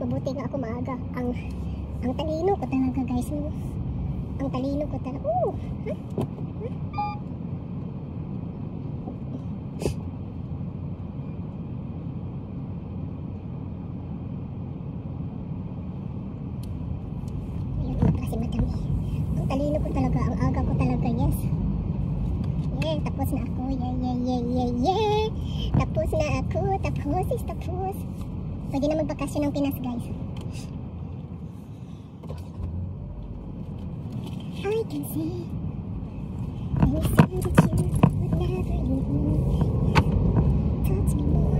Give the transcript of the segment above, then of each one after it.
Mabuti nga ako maaga. Ang talino ko talaga guys. Ang talino ko talaga. Kasi madami. Ang talino ko talaga, ang aga ko talaga, yes. Yeah, tapos na ako. Yeah. Tapos na ako. Tapos. Pwede na magbakasyon ng Pinas, guys. I can see that you would never leave me. Touch me more.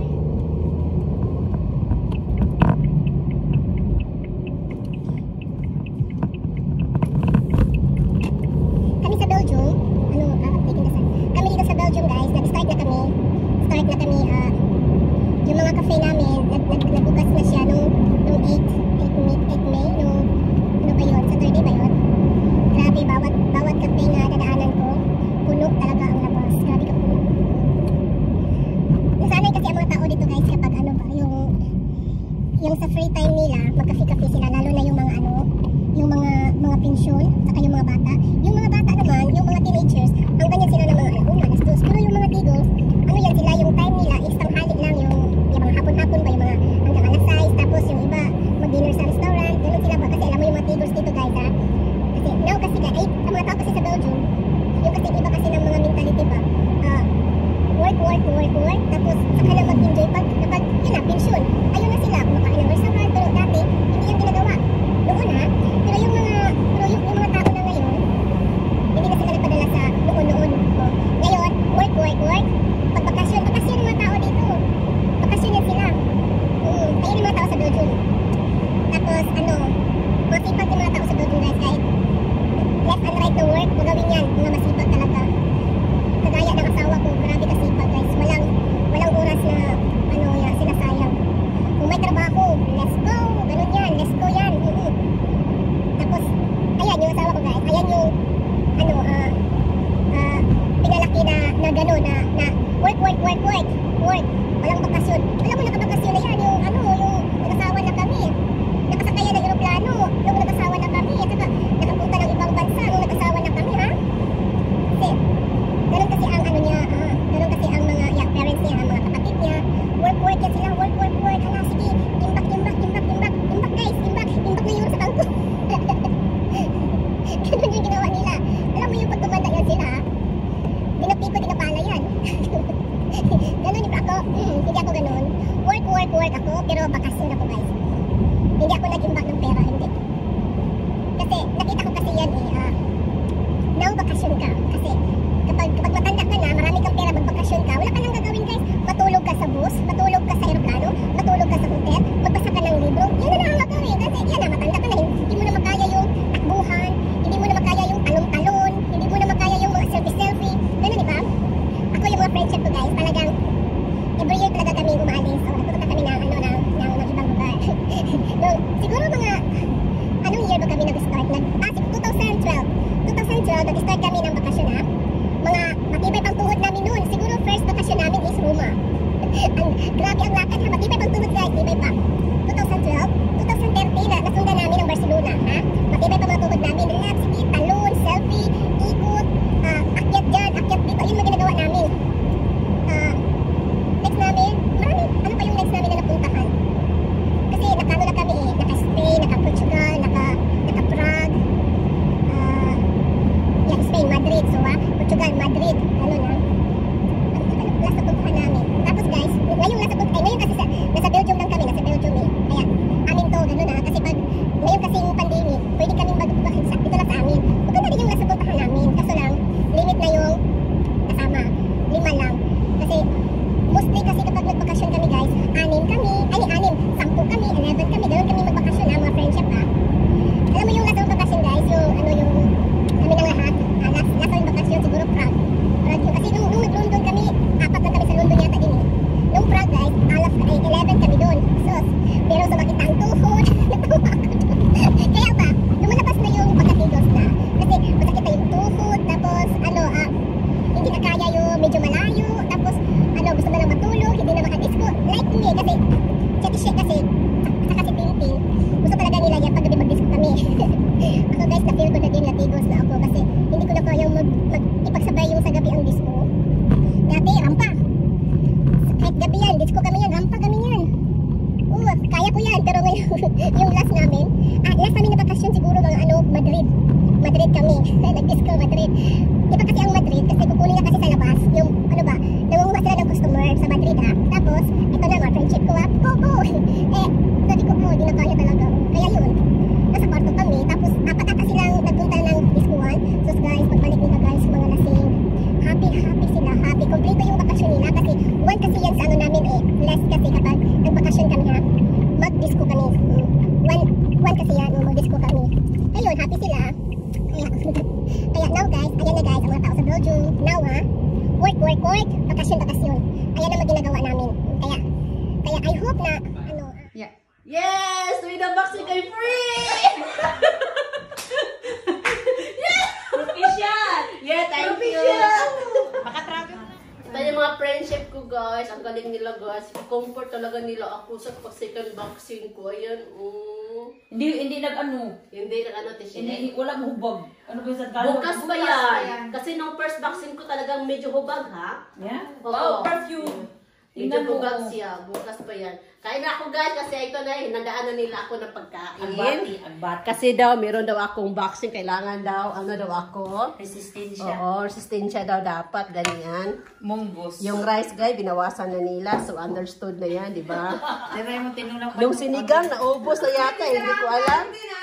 Yung mga cafe namin, nagbukas na siya nung 8 May, ano ba yun? Saturday ba yun? Grabe, bawat cafe na dadaanan ko, puno talaga ang labas. Grabe ka puno. Nasanay kasi ang mga tao dito guys kapag ano ba, yung sa free time nila, magkafe-cafe sila, lalo na yung mga yung mga pensyon, saka yung mga bata. Yung mga bata naman, yung mga teenagers, ang ganyan sila ng mga alas 2. Pero yung mga tigos, ano yan sila, yung time nila is tanghali lang, yung hapon-hapon ba, yung mga hanggang alas 6, tapos yung iba mag-dinner sa restaurant, ganun sila ba, kasi alam mo yung mga tigos dito guys ha, kasi now kasi ang mga tao kasi sa Belgium, yung kasi iba kasi ng mga mentality ba, work, tapos saka lang mag-enjoy kapag yun na, pensyon, ayun na sila, kumakain ng restaurant, pero dati, hindi yan ginagawa, noon ha, pero yung mga tao na ngayon, hindi na sila nagpadala sa noon, ngayon, work, pag-bakasyon yung mga tao dito, bakasyon yan sila, ayun yung mga tao sa Belgium, tapos masipag yung mga tao sa Belgium guys, kahit left and right to work, magawin yan, mga masipag talaga, kagaya ng asawa ko, grabe kasipag guys, walang oras na sinasayang, kung may trabaho, let's go yan, tapos, ayan yung asawa ko guys, ayan yung pinalaki na gano'n na work, walang bakasyon. Alam mo, nakabakasyon na yan, yung nag-asawa na kami, nakasakaya ng aeroplano, nung nag-asawa na kami, at saka nakapunta ng ibang bansa, nung nag-asawa na kami, ha? Kasi, gano'n kasi ang gano'n kasi ang mga parents niya, ang mga kapatid niya, work yan sila, work, hala, sige, imbak guys, imbak na yun sa bangko. Gano'n yung ginawa nila. Alam mo yung pag tumanda yan sila, ha? Dinapiko, dinapala yan. Ganun yung ako, hindi ako ganun. Work ako, pero bakasyon ako guys. Hindi ako nag-imbak ng pera, hindi. Kasi, nakita ko kasi yan now bakasyon ka. Kasi, kapag matanda ka na, marami kang pera, magbakasyon ka, wala ka nang gagawin guys. Matulog ka sa bus, matulog ka sa aeroplano, matulog ka sa hotel, magbasa ka ng libro, yan na lang ang gagawin. Kasi, yan na, matanda ka na, hindi mo na makaya yung takbuhan, hindi mo na makaya yung talon-talon, hindi mo na makaya yung mga selfie. Ganun, di ba? Ako yung mga friendship ko guys, talagang every year talaga kami umalis o nagpupunta kami ng ibang lugar. No, siguro mga anong year ba kami nag-start? 2012 nag-start kami ng bakasyon ha. Mga matibay pang tuhod namin noon. Siguro first bakasyon namin is Roma. Grabe ang lakad ha, matibay pang tuhod guys, tibay pa. 2012, 2013 nasundan namin ng Barcelona ha. Matibay pa mga tuhod namin. Relax, sige, talon, selfie, ikot, akyat dyan, akyat dito. Yun mga ginagawa namin. Next namin, marami, ano pa yung next namin na napuntahan? Kasi nakano na kami naka-Spain, naka-Portugal, naka-Prague, Spain, Madrid, so Portugal, Madrid, ano na? Last na puntahan namin. Tapos guys, ngayon kasi nasa Belgium lang kami, nasa Belgium Kaya, amin to, gano'n na, kasi ngayon kasi yung pandemic, pwede kaming magbukahin dito lang sa amin. Maganda din yung nasa puntahan namin, kaso lang, limit na yung kasama, 5 lang. Kasi, mostly kasi kapag nagbakasyon kami guys, 10 kami, 10 kami, 11 kami, gano'n kami magbakasyon ha, mga friendship ha. Alam mo yung last ng bakasyon guys, yung kami ng lahat, last ng bakasyon siguro Prague yung kasi Atletico Madrid. Iba kasi ang Madrid kasi kukunin niya kasi sa labas. Yung, ano ba, nangunguha sila ng customer sa Madrid ha. Tapos, ito na mga friendship ko ha. Go! Sabi ko po, di na kaya talaga. Kaya yun, nasa kwarto kami. Tapos, apat ata silang nagpunta ng diskuan. So guys, pagbalik nila guys, mga lasing. Happy sila, happy. Kompleto yung bakasyon nila kasi one kasi yan sa ano namin eh. Less kasi kapag nagbakasyon kami ha, mag-disco kami. One kasi yan, mag-disco kami. Ayun, happy sila. Kaya now guys, ayan na guys, ang mga tao sa Belgium. Now ha, work, bakasyon. Ayan ang ginagawa namin. Kaya I hope na, ano. Yeah. Yes! With the box kay free! Official! Yeah, thank you! Makatravel. Ito yung mga friendship ko guys. Ang galing nila guys. Comfort talaga nila ako sa second vaccine ko. Ayan. Hindi nag-ano. Hindi nag-ano, Tishin. Hindi, walang hubog. Ano ba yung sa Tagalog? Bukas pa yan. Kasi nung first vaccine ko talagang medyo hubag ha. Yeah? Oo. Perfume. Medyo bugag siya. Bukas pa yan. Kain na ako guys kasi ito na hinandaan na nila ako ng pagkain. Agbati. Kasi daw, meron daw akong vaccine. Kailangan daw, ano daw ako? Resistensya. Oo, resistensya daw dapat. Ganyan. Munggos. Yung rice guys, binawasan na nila. So, understood na yan, di ba? Diba yung tinulang Yung sinigang, naubos na yata. Hindi ko alam.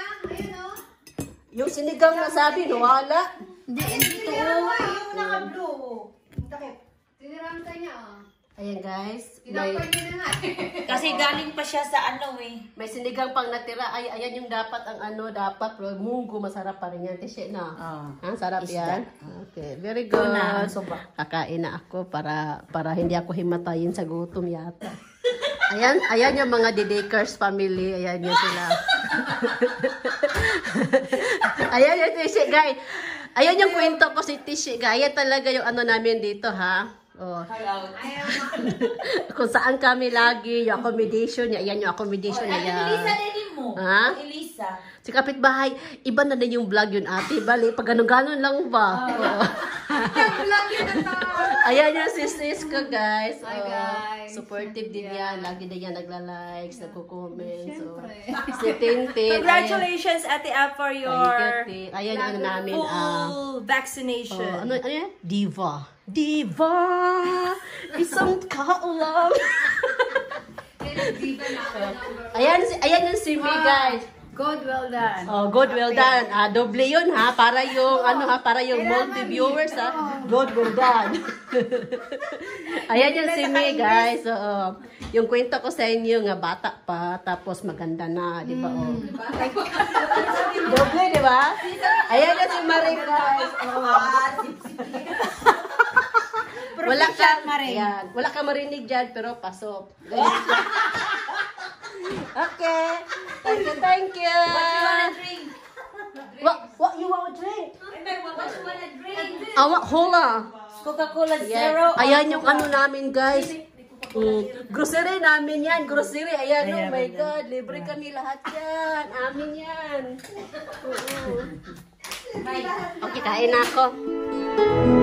Yung sinigang na sabi, nawala. Hindi to. Yung naka-blue. Tinirang ka niya. Ayan guys. Tinapay niya na nga. Kasi galing pa siya sa ano eh. May sinigang pang natira. Ay, ayan yung dapat ang ano, dapat. Munggo, masarap pa rin yan. Tishe na. Ang sarap Isda. yan. Okay, very good. Na, soba. Kakain na ako para hindi ako himatayin sa gutom yata. Ayan yung mga Didakers family. Ayan yung sila. Ayan yung Tishe, guys. Ayan yung kwento ko si Tishe, guys. Ayan talaga yung ano namin dito, ha? Oh. Kung saan kami lagi, yung accommodation niya, ayan yung accommodation niya. Elisa din mo. Ha? Elisa. Si kapitbahay, iba na din yung vlog yun ate. Bali, pag ganun-ganon lang ba? Oo. Ayan yung sis ko guys. Hi, guys. Supportive din yan. Lagi din yan nagla-likes, nagko-comment. So, si Tintin. Congratulations, Ate Ab, for your Ayan yung ano namin. full vaccination. Ano yan? Diva. Isang kaulam. Ayan yung si me guys. God well done. Oh, good, well done. Doble yun ha, para yung ano ha, para yung multi-viewers ha. Good, well done. Ayan yung si me guys. So, yung kwento ko sa inyo nga bata pa, tapos maganda na, di ba? Oh. Doble, di ba? Ayan yung si Marie guys. Wala kang marinig dyan, pero pasok. Okay. Thank you. What you wanna drink? What you want to drink? What you wanna drink? Hola. Coca-Cola Yeah. Zero. Ayan yung ano namin, guys. Grocery namin yan. Grocery. Ayan, oh my God. Libre kami lahat yan. Amin yan. Okay, kain na ako.